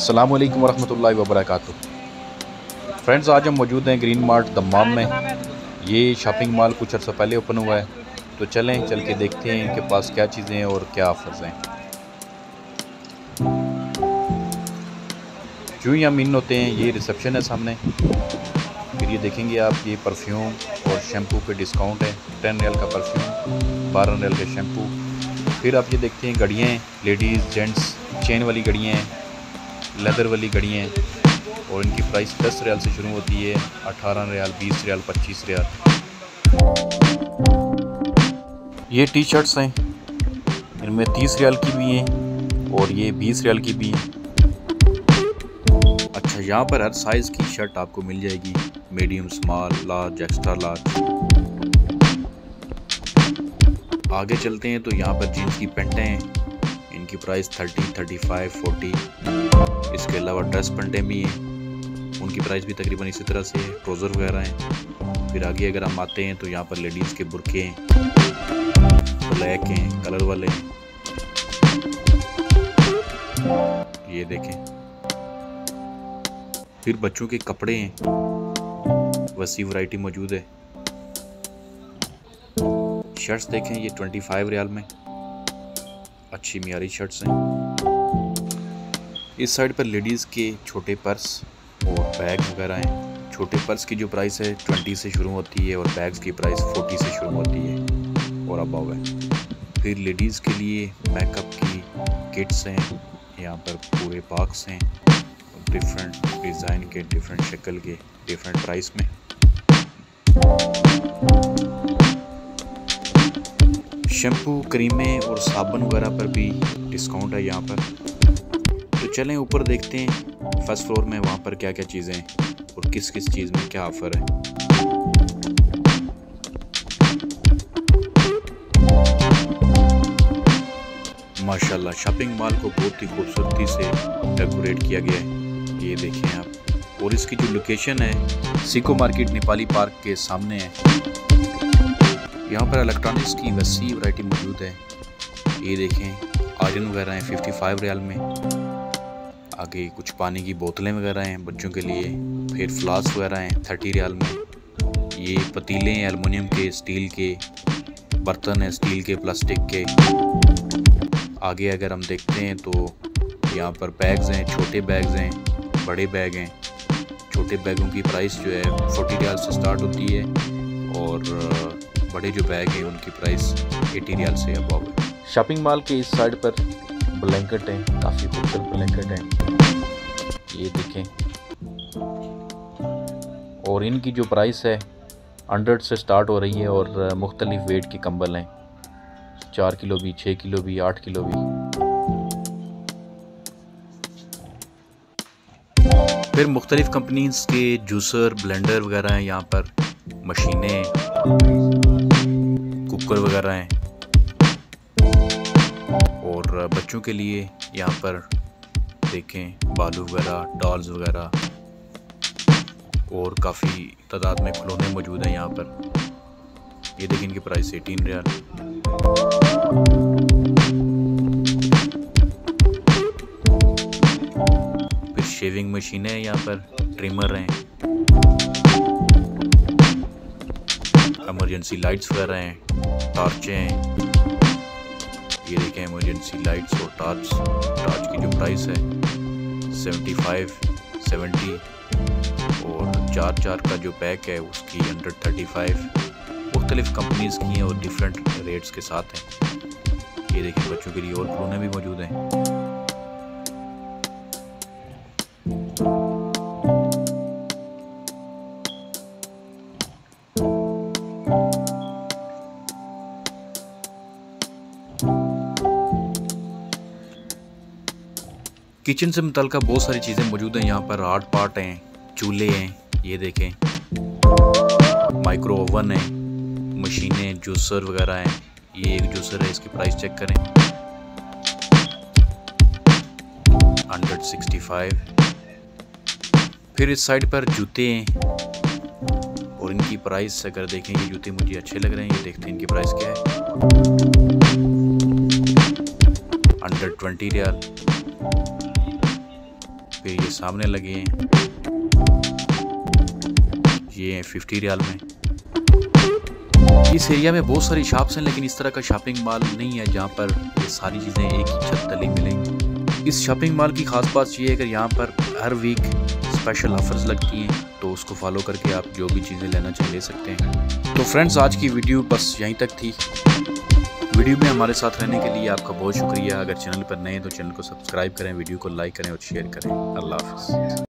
अस्सलाम वालेकुम वरहमतुल्लाहि वबरकातुह। फ्रेंड्स, आज हम मौजूद हैं ग्रीन मार्ट दम्माम में। ये शॉपिंग मॉल कुछ अर्सा पहले ओपन हुआ है, तो चलें चल के देखते हैं इनके पास क्या चीज़ें हैं और क्या ऑफर्स हैं। जो ही हम इन होते हैं, ये रिसेप्शन है सामने। फिर ये देखेंगे आप, ये परफ्यूम और शैम्पू पे डिस्काउंट है। 10 रियाल का परफ्यूम, 12 रियाल का शैम्पू। फिर आप ये देखते हैं घड़ियाँ हैं, लेडीज़ जेंट्स चेन वाली घड़ियाँ हैं, लेदर वाली घड़ियाँ हैं, और इनकी प्राइस 10 रियाल से शुरू होती है, 18 रियाल, 20 रियाल, 25 रियाल। ये टी शर्ट्स हैं, इनमें 30 रियाल की भी हैं और ये 20 रियाल की भी हैं। अच्छा, यहाँ पर हर साइज़ की शर्ट आपको मिल जाएगी, medium, small, large, extra large. आगे चलते हैं तो यहाँ पर जीन्स की पैंटें हैं, इनकी प्राइस 30, 35, 40। इसके अलावा ड्रेस पैंटें भी हैं, उनकी प्राइस भी तकरीबन इसी तरह से। ट्राउज़र वगैरह हैं। फिर आगे अगर हम आते हैं तो यहाँ पर लेडीज़ के बुरके हैं, ब्लैक हैं, कलर वाले हैं, ये देखें। फिर बच्चों के कपड़े हैं, वसी वैरायटी मौजूद है। शर्ट्स देखें, ये 25 रियाल में अच्छी मियारी शर्ट्स हैं। इस साइड पर लेडीज़ के छोटे पर्स और बैग वगैरह हैं। छोटे पर्स की जो प्राइस है 20 से शुरू होती है और बैग्स की प्राइस 40 से शुरू होती है और अबव है। फिर लेडीज़ के लिए मेकअप की किट्स हैं, यहाँ पर पूरे बॉक्स हैं, डिफरेंट डिज़ाइन के, डिफरेंट शक्ल के, डिफरेंट प्राइस में। शैम्पू, क्रीमें और साबुन वगैरह पर भी डिस्काउंट है यहाँ पर। तो चलें ऊपर देखते हैं फर्स्ट फ्लोर में वहाँ पर क्या क्या चीज़ें हैं और किस किस चीज़ में क्या ऑफ़र है। माशाल्लाह, शॉपिंग मॉल को बहुत ही खूबसूरती से डेकोरेट किया गया है, ये देखें आप। और इसकी जो लोकेशन है सिको मार्केट नेपाली पार्क के सामने है। यहाँ पर इलेक्ट्रॉनिक्स की वसी वैरायटी मौजूद है, ये देखें। आयरन वगैरह हैं 55 रियाल में। आगे कुछ पानी की बोतलें वगैरह हैं बच्चों के लिए। फिर फ्लास्क वगैरह हैं 30 रियाल में। ये पतीले हैं एलुमिनियम के, स्टील के, बर्तन हैं स्टील के, प्लास्टिक के। आगे अगर हम देखते हैं तो यहाँ पर बैग्स हैं, छोटे बैग्स हैं, बड़े बैग हैं। छोटे बैगों की प्राइस जो है 40 रियाल से स्टार्ट होती है और बड़े जो बैग हैं उनकी प्राइस 80 रियाल से अबव है। शॉपिंग मॉल के इस साइड पर ब्लैंकेट हैं, काफ़ी खूबसूरत ब्लैंकेट हैं, ये देखें। और इनकी जो प्राइस है 100 से स्टार्ट हो रही है और मुख्तलिफ वेट के कंबल हैं, 4 किलो भी, 6 किलो भी, 8 किलो भी। फिर मुख्तलिफ कंपनीज के जूसर, ब्लेंडर वगैरह हैं यहाँ पर, मशीनें, कुकर वगैरह हैं। और बच्चों के लिए यहाँ पर देखें बालू वगैरह, डॉल्स वगैरह, और काफ़ी तादाद में खिलौने मौजूद हैं यहाँ पर। ये देखें, इनकी प्राइस 18 रियाल। फिर शेविंग मशीनें हैं यहाँ पर, ट्रिमर हैं, इमरजेंसी लाइट्स वगैरह हैं, टॉर्चें हैं। ये देखें इमरजेंसी लाइट्स और टॉर्च की जो प्राइस है 75, 70 और 4 का जो पैक है उसकी 135। मुख्तलिफ कंपनीज़ की हैं और डिफरेंट रेट्स के साथ हैं। ये देखें, बच्चों के लिए और खिलौने भी मौजूद हैं। किचन से मुतल्लिका बहुत सारी चीज़ें मौजूद हैं यहाँ पर। हॉट पॉट हैं, चूल्हे हैं, ये देखें, माइक्रो ओवन है, मशीनें, जूसर वगैरह हैं। ये एक जूसर है, इसकी प्राइस चेक करें 165। फिर इस साइड पर जूते हैं और इनकी प्राइस अगर देखें, ये जूते मुझे अच्छे लग रहे हैं, ये देखते हैं इनकी प्राइस क्या है। 120 रियाल। फिर ये सामने लगे हैं, ये हैं 50 रियाल में। इस एरिया में बहुत सारी शॉप्स हैं, लेकिन इस तरह का शॉपिंग मॉल नहीं है जहाँ पर ये सारी चीज़ें एक ही छत तले मिलें। इस शॉपिंग मॉल की खास बात ये है कि यहाँ पर हर वीक स्पेशल ऑफर्स लगती हैं, तो उसको फॉलो करके आप जो भी चीज़ें लेना चाहें ले सकते हैं। तो फ्रेंड्स, आज की वीडियो बस यहीं तक थी। वीडियो में हमारे साथ रहने के लिए आपका बहुत शुक्रिया। अगर चैनल पर नए हैं तो चैनल को सब्सक्राइब करें, वीडियो को लाइक करें और शेयर करें। अल्लाह हाफ़िज़।